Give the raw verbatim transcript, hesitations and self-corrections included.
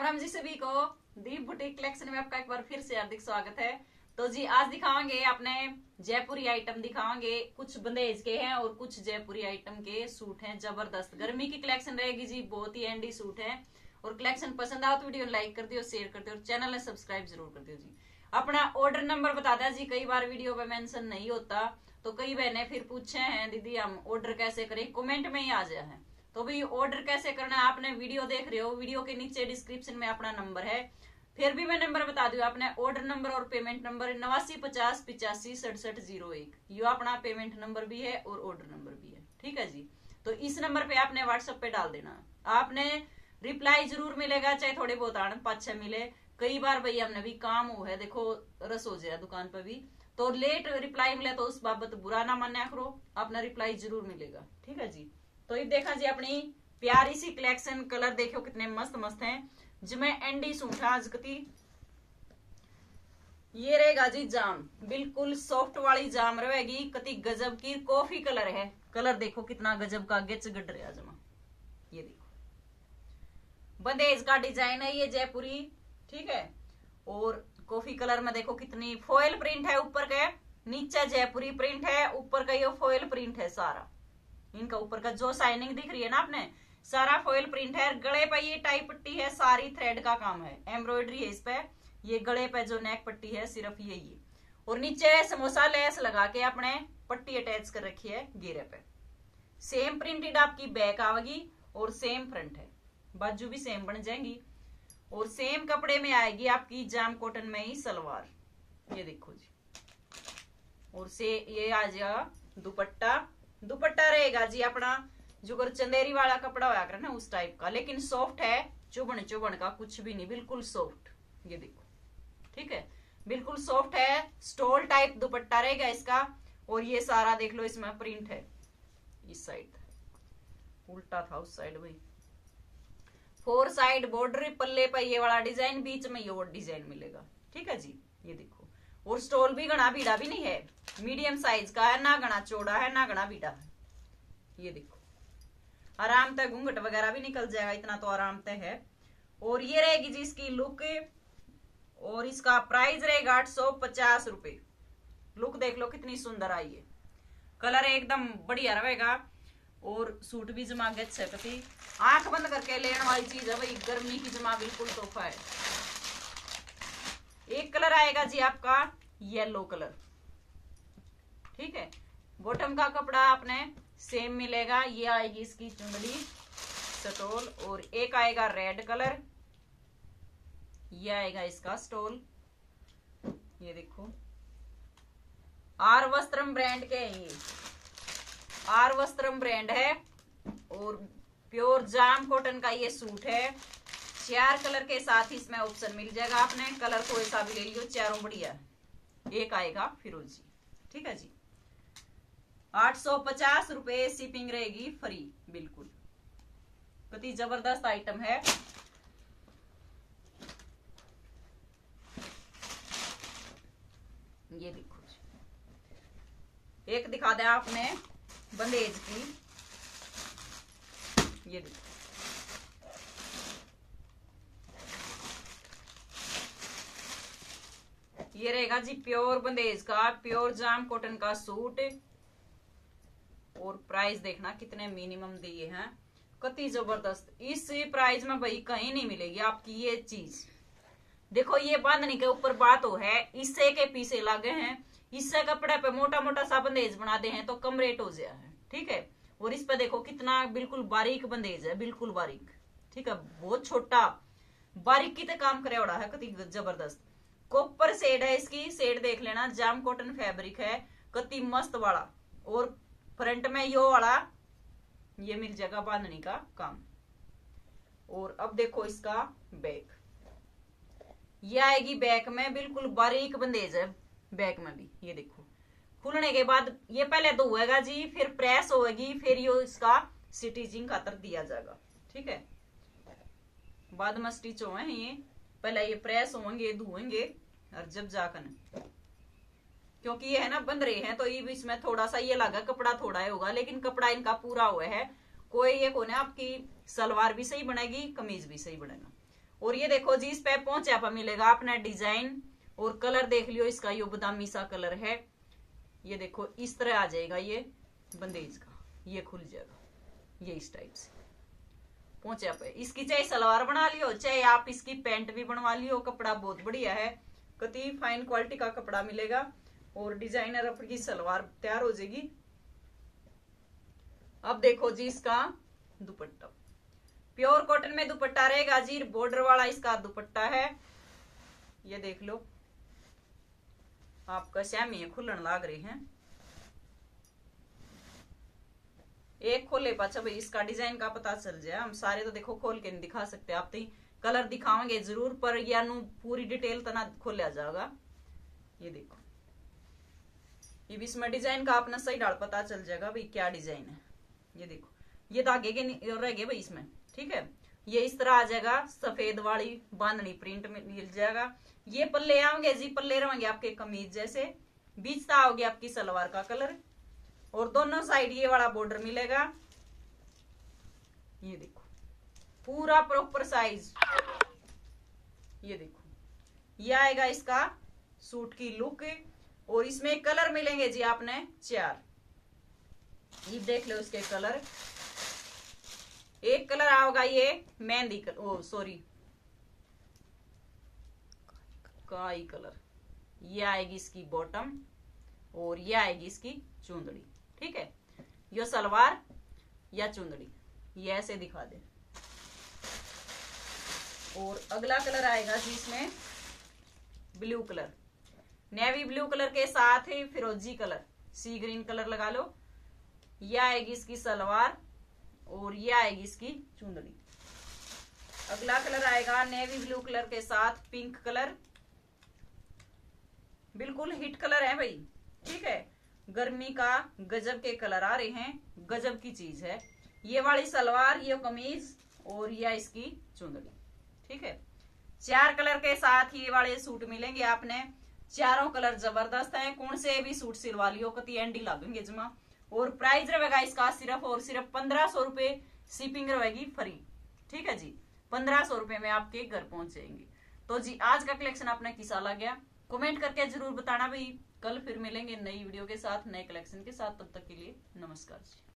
राम जी सभी को। दीप boutique collection में आपका एक बार फिर से हार्दिक स्वागत है। तो जी आज दिखाएंगे अपने जयपुरी आइटम दिखाएंगे, कुछ बंदेज के हैं और कुछ जयपुरी आइटम के सूट हैं। जबरदस्त गर्मी की कलेक्शन रहेगी जी, बहुत ही एंडी सूट है। और कलेक्शन पसंद आओ तो वीडियो लाइक कर दियो, शेयर कर दियो और चैनल ने सब्सक्राइब जरूर कर दियो जी। अपना ऑर्डर नंबर बता दिया जी, कई बार वीडियो पे मेंशन नहीं होता तो कई बहने फिर पूछे हैं दीदी हम ऑर्डर कैसे करें, कमेंट में ही आ जाए है। तो भाई ऑर्डर कैसे करना है, आपने वीडियो देख रहे हो, वीडियो के नीचे डिस्क्रिप्शन में अपना नंबर है। फिर भी मैं नंबर बता दूं, आपने ऑर्डर नंबर और पेमेंट नंबर नवासी पचास पिचासी सड़सठ जीरो एक, ये अपना पेमेंट नंबर भी है और ऑर्डर नंबर भी है। ठीक है जी। तो इस नंबर पे आपने व्हाट्सएप पे डाल देना, आपने रिप्लाई जरूर मिलेगा, चाहे थोड़े बहुत आनंद पाछे मिले। कई बार भाई हमने भी काम हो है, देखो रस हो जाए दुकान पर भी, तो लेट रिप्लाई मिले तो उस बाबत बुरा ना मान्या करो, अपना रिप्लाई जरूर मिलेगा। ठीक है जी। तो ये देखा जी अपनी प्यारी सी कलेक्शन, कलर देखो कितने मस्त मस्त हैं जिसमें एंडी सूट आज कती। ये रहेगा जी जाम, बिल्कुल सॉफ्ट वाली जाम रहेगी, कति गजब की कॉफी कलर है। कलर देखो कितना गजब का गेच गड रहा जमा। ये देखो बंदेज का डिजाइन है ये जयपुरी, ठीक है। और कॉफी कलर में देखो कितनी फॉयल प्रिंट है, ऊपर के नीचे जयपुरी प्रिंट है, ऊपर का ये फॉयल प्रिंट है सारा। इनका ऊपर का जो शाइनिंग दिख रही है ना आपने, सारा फॉयल प्रिंट है। गले पे ये टाई पट्टी है, सारी थ्रेड का काम है, एम्ब्रॉयडरी है इस पे। ये गले पे जो नेक पट्टी है सिर्फ ये ये, और नीचे समोसा लेस लगा के अपने पट्टी अटैच कर रखी है घेरे पे। सेम प्रिंटेड आपकी बैक आवेगी और सेम फ्रंट है, बाजू भी सेम बन जाएंगी। और सेम कपड़े में आएगी आपकी जाम कॉटन में ही सलवार, ये देखो जी। और से ये आ जाएगा दुपट्टा, दुपट्टा रहेगा जी अपना जो चंदेरी वाला कपड़ा होया करे ना उस टाइप का, लेकिन सॉफ्ट है, चुभन चुभन का कुछ भी नहीं, बिल्कुल सॉफ्ट। ये देखो, ठीक है, बिल्कुल सॉफ्ट है, स्टोल टाइप दुपट्टा रहेगा इसका। और ये सारा देख लो इसमें प्रिंट है, इस साइड उल्टा था उस साइड भाई। फोर साइड बॉर्डर, पल्ले पर ये वाला डिजाइन, बीच में ये और डिजाइन मिलेगा। ठीक है जी। ये देखो, और स्टोल भी घना भीड़ा भी नहीं है, मीडियम साइज का है, ना घना चौड़ा है ना घना भीड़ा है। ये देखो आराम तक घूंघट वगैरह भी निकल जाएगा, इतना तो आराम तक है। और ये रहेगी जी इसकी लुक, और इसका प्राइस रहेगा आठ सौ पचास रुपए। लुक देख लो कितनी सुंदर आई है, कलर एकदम बढ़िया रहेगा और सूट भी जमा गच सकती। आंख बंद करके लेने वाली चीज है भाई, गर्मी की जमा बिल्कुल तोहफा है। एक कलर आएगा जी आपका येलो कलर, ठीक है। बॉटम का कपड़ा आपने सेम मिलेगा, ये आएगी इसकी चुंदड़ी स्टोल। और एक आएगा रेड कलर, ये आएगा इसका स्टोल। ये देखो आर वस्त्रम ब्रांड के है, ये आर वस्त्रम ब्रांड है और प्योर जाम कॉटन का ये सूट है। चार कलर के साथ इसमें ऑप्शन मिल जाएगा, आपने कलर कोई सा भी ले लियो, चारों बढ़िया। एक आएगा फिरोजी, ठीक है जी। आठ सौ पचास रुपए, शिपिंग रहेगी फ्री, बिल्कुल कितनी जबरदस्त आइटम है। ये देखो जी, एक दिखा दिया आपने बंदेज की, ये देखो ये रहेगा जी प्योर बंदेज का, प्योर जाम कॉटन का सूट। और प्राइस देखना कितने मिनिमम दिए हैं, कति जबरदस्त। इस प्राइस में भाई कहीं नहीं मिलेगी आपकी ये चीज। देखो ये बांधने के ऊपर बात हो है, इससे के पीछे लागे हैं, इससे कपड़े पे मोटा मोटा सा बंदेज बना दे हैं तो कम रेट हो जाए है, ठीक है। और इस पे देखो कितना बिल्कुल बारीक बंदेज है, बिल्कुल बारीक, ठीक है, बहुत छोटा बारीक की काम करे उड़ा है, कति जबरदस्त। कॉपर शेड है इसकी, शेड देख लेना, जाम कॉटन फैब्रिक है, कति मस्त वाला। और फ्रंट में यो वाला ये मिल जाएगा बांधने का काम। और अब देखो इसका बैक, ये आएगी बैक में, बिल्कुल बारीक बंदेज है बैक में भी। ये देखो खुलने के बाद ये पहले धोएगा जी, फिर प्रेस होएगी, फिर यो इसका स्टिचिंग खातर दिया जाएगा, ठीक है। बाद में स्टिच हुए ये, पहले ये प्रेस होंगे, धोएंगे, और जब जाकर, क्योंकि ये है ना बंद रहे हैं तो ये इसमें थोड़ा सा ये लगा कपड़ा थोड़ा ही होगा, लेकिन कपड़ा इनका पूरा हुआ है। कोई ये कोने आपकी सलवार भी सही बनेगी, कमीज भी सही बनेगा। और ये देखो जी इस पे पहुंचा पर मिलेगा अपना डिजाइन और कलर देख लियो इसका, ये बादामी सा कलर है। ये देखो इस तरह आ जाएगा ये बंदेज का, ये खुल जाएगा ये इस टाइप से पहुंचा पे। इसकी चाहे सलवार बना लियो चाहे आप इसकी पैंट भी बनवा लियो, कपड़ा बहुत बढ़िया है, कति फाइन क्वालिटी का कपड़ा मिलेगा और डिजाइनर अपनी सलवार तैयार हो जाएगी। अब देखो जी इसका दुपट्टा, प्योर कॉटन में दुपट्टा रहेगा जी, बॉर्डर वाला इसका दुपट्टा है। ये देख लो आपका श्यामी खुलन लाग रहे हैं। एक खोले पाचा भाई इसका डिजाइन का पता चल जाए, हम सारे तो देखो खोल के नहीं दिखा सकते, आप तो कलर दिखाओगे जरूर पर या नु पूरी डिटेल तना खोलिया जाएगा। ये देखो ये भी इसमें डिजाइन का अपना सही डाल पता चल जाएगा भाई क्या डिजाइन है। ये देखो ये धागे के रह गए भाई इसमें, ठीक है। ये इस तरह आ जाएगा, सफेद वाली बांधनी प्रिंट में मिल जाएगा। ये पल्ले आओगे जी, पल्ले रहेंगे आपके कमीज जैसे, बीच सा आओगे आपकी सलवार का कलर और दोनों साइड ये वाला बॉर्डर मिलेगा। ये देखो पूरा प्रॉपर साइज, ये देखो ये आएगा इसका सूट की लुक और इसमें कलर मिलेंगे जी आपने चार। ये देख लो इसके कलर, एक कलर आओगा ये मेहंदी कलर, ओ सॉरी काई कलर, ये आएगी इसकी बॉटम और ये आएगी इसकी चुंदड़ी, ठीक है। ये सलवार या चुंदड़ी ये ऐसे दिखा दे। और अगला कलर आएगा जी इसमें blue colour, navy blue colour के साथ ही फिरोजी कलर, सी ग्रीन कलर लगा लो। ये आएगी इसकी सलवार और ये आएगी इसकी चुंदड़ी। अगला कलर आएगा नेवी ब्लू कलर के साथ पिंक कलर, बिल्कुल हिट कलर है भाई, ठीक है। गर्मी का गजब के कलर आ रहे हैं, गजब की चीज है। ये वाली सलवार, ये कमीज और ये इसकी चुंदड़ी, ठीक है। चार कलर के साथ ये वाले सूट मिलेंगे आपने, चारों कलर जबरदस्त हैं, कौन से भी सूट सिलवा लियो कति एंडी लागेंगे जमा। और प्राइस रहेगा इसका सिर्फ और सिर्फ पंद्रह सौ रुपए, शिपिंग रहेगी फ्री, ठीक है जी। पंद्रह सौ रुपए में आपके घर पहुंच जाएंगे। तो जी आज का कलेक्शन आपने किसा लगा कमेंट करके जरूर बताना भाई। कल फिर मिलेंगे नई वीडियो के साथ, नए कलेक्शन के साथ, तब तक के लिए नमस्कार जी।